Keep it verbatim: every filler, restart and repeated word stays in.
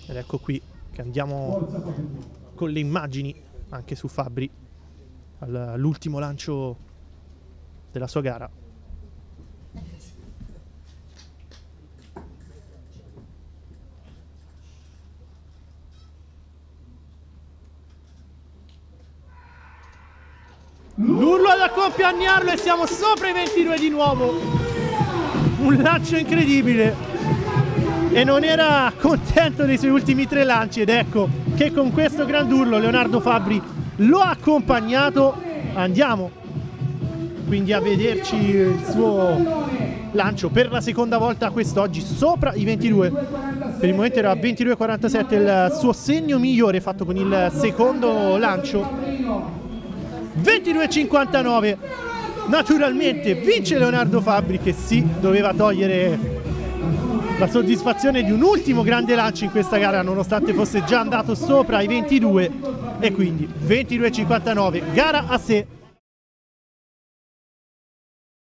Ed ecco qui che andiamo con le immagini anche su Fabbri all'ultimo lancio della sua gara. L'urlo ad accompagnarlo e siamo sopra i ventidue di nuovo. Un lancio incredibile e non era contento dei suoi ultimi tre lanci, ed ecco che con questo grandurlo Leonardo Fabbri lo ha accompagnato. Andiamo quindi a vederci il suo lancio per la seconda volta quest'oggi sopra i ventidue. Per il momento era a ventidue quarantasette il suo segno migliore fatto con il secondo lancio. ventidue cinquantanove, naturalmente vince Leonardo Fabbri, che sì, doveva togliere la soddisfazione di un ultimo grande lancio in questa gara nonostante fosse già andato sopra i ventidue, e quindi ventidue cinquantanove, gara a sé.